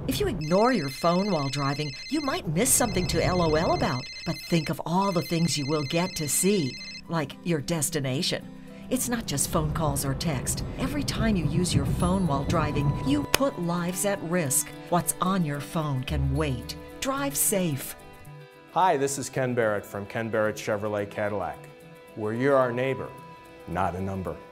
If you ignore your phone while driving, you might miss something to LOL about. But think of all the things you will get to see, like your destination. It's not just phone calls or text. Every time you use your phone while driving, you put lives at risk. What's on your phone can wait. Drive safe. Hi, this is Ken Barrett from Ken Barrett Chevrolet Cadillac, where you're our neighbor, not a number.